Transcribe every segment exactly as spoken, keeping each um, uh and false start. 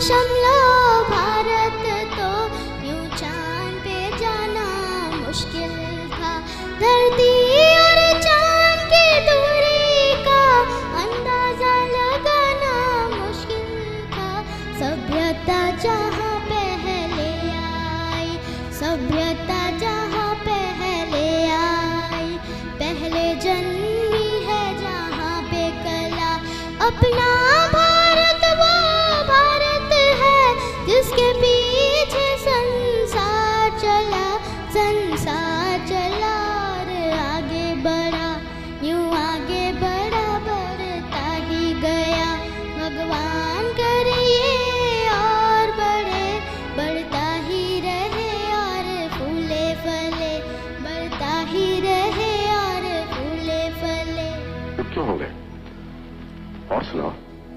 शमलो भारत तो यूं चांद पे जाना मुश्किल था। धरती और चांद की दूरी का अंदाजा लगाना मुश्किल था। सभ्यता जहाँ पहले आई, सभ्यता जहाँ पहले आई, पहले जन्मी है जहाँ पे कला। अपना भारत वो भारत है जिसके पीछे संसार चला, संसार चला और आगे बढ़ा, यूं आगे बढ़ा बढ़ता ही गया। भगवान करिए और बढ़े, बढ़ता ही रहे और फूले फले, बढ़ता ही रहे और फूले फले। क्यों हो गए? और सुनाओ।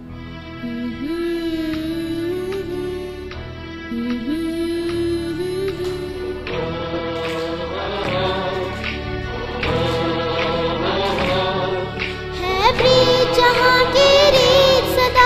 है प्रीत जहाँ की रीत सदा,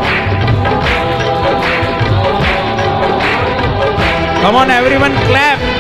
Come on, everyone, clap.